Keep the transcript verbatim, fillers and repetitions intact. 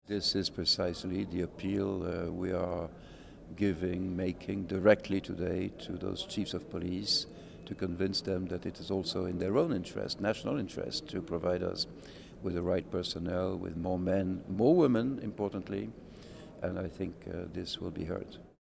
This is precisely the appeal uh, we are giving, making directly today to those chiefs of police to convince them that it is also in their own interest, national interest, to provide us with the right personnel, with more men, more women, importantly, and I think uh, this will be heard.